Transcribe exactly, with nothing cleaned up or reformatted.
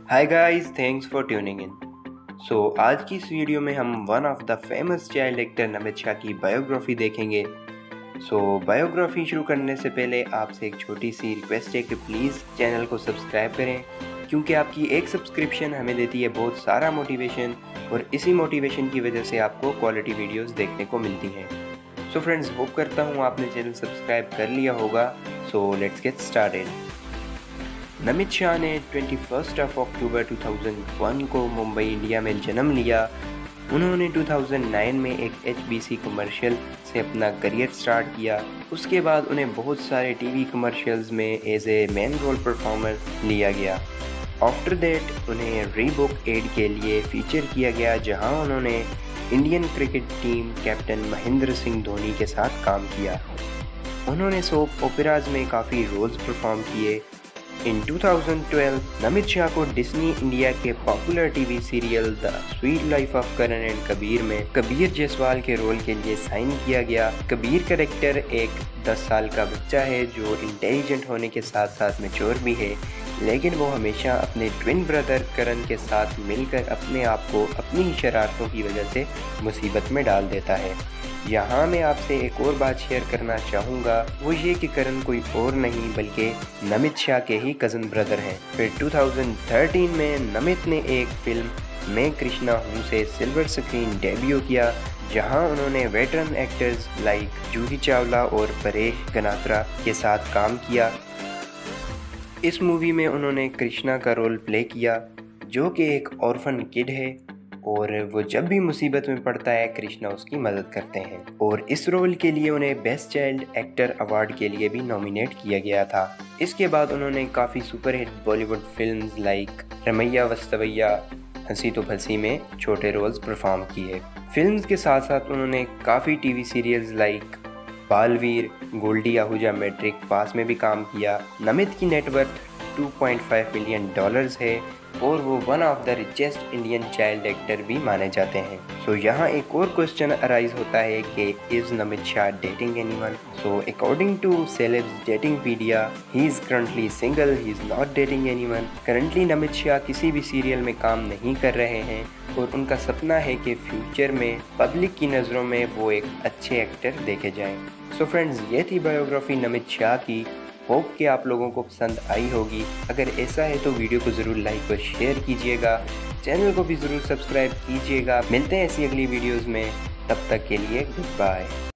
Hi guys, thanks for tuning in. So आज की इस वीडियो में हम one of the famous child actor Namit Shah की बायोग्राफी देखेंगे। सो so, बायोग्राफी शुरू करने से पहले आपसे एक छोटी सी रिक्वेस्ट है कि प्लीज़ चैनल को सब्सक्राइब करें, क्योंकि आपकी एक सब्सक्रिप्शन हमें देती है बहुत सारा मोटिवेशन, और इसी मोटिवेशन की वजह से आपको क्वालिटी वीडियोस देखने को मिलती हैं। सो फ्रेंड्स, होप करता हूँ आपने चैनल सब्सक्राइब कर लिया होगा। So let's get started. Namit Shah ने इक्कीस अक्टूबर दो हज़ार एक को मुंबई, इंडिया में जन्म लिया। उन्होंने दो हज़ार नौ में एक एच बी सी कमर्शियल से अपना करियर स्टार्ट किया। उसके बाद उन्हें बहुत सारे टीवी कमर्शियल्स में as a main role performer लिया गया। आफ्टर दैट उन्हें रीबॉक एड के लिए फीचर किया गया, जहां उन्होंने Indian cricket team captain Mahendra Singh Dhoni के साथ काम किया। उन्होंने सोप ओपेराज में काफ़ी रोल्स परफॉर्म किए। इन दो हज़ार बारह नमित शाह को डिज्नी इंडिया के popular TV serial the sweet life of Karan and Kabir में कबीर जायसवाल के रोल के लिए साइन किया गया। कबीर कैरेक्टर एक दस साल का बच्चा है जो इंटेलिजेंट होने के साथ साथ मैच्योर भी है, लेकिन वो हमेशा अपने ट्विन ब्रदर करण के साथ मिलकर अपने आप को अपनी ही शरारतों की वजह से मुसीबत में डाल देता है। यहाँ मैं आपसे एक और बात शेयर करना चाहूँगा, वो ये कि करण कोई और नहीं बल्कि नमित शाह के ही कज़न ब्रदर हैं। फिर दो हज़ार तेरह में नमित ने एक फिल्म मैं कृष्णा हूँ से सिल्वर स्क्रीन डेब्यू किया, जहाँ उन्होंने veteran actors like Juhi Chawla और परेश गनात्रा के साथ काम किया। इस मूवी में उन्होंने कृष्णा का रोल प्ले किया, जो कि एक ऑर्फन किड है, और वो जब भी मुसीबत में पड़ता है कृष्णा उसकी मदद करते हैं। और इस रोल के लिए उन्हें बेस्ट चाइल्ड एक्टर अवार्ड के लिए भी नॉमिनेट किया गया था। इसके बाद उन्होंने काफ़ी superhit Bollywood films like Ramaiya Vastavaiya, Hasee Toh फंसी में छोटे रोल्स परफॉर्म किए। फिल्म्स के साथ साथ उन्होंने काफ़ी TV serials like Baalveer, Goldie Ahuja, matric pass में भी काम किया। नमित की नेटवर्थ दो पॉइंट पाँच मिलियन डॉलर्स है और वो one of the richest Indian child actor भी माने जाते हैं। सो so, यहाँ एक और क्वेश्चन अराइज होता है कि is Namit Shah dating anyone? So according to celebs datingpedia, he is currently single, he is not dating anyone. Currently Namit Shah किसी भी सीरियल में काम नहीं कर रहे हैं और उनका सपना है कि फ्यूचर में पब्लिक की नज़रों में वो एक अच्छे एक्टर देखे जाएं। सो so फ्रेंड्स, ये थी बायोग्राफी नमित शाह की। होप कि आप लोगों को पसंद आई होगी। अगर ऐसा है तो वीडियो को ज़रूर लाइक और शेयर कीजिएगा, चैनल को भी ज़रूर सब्सक्राइब कीजिएगा। मिलते हैं ऐसी अगली वीडियोस में, तब तक के लिए गुड बाय।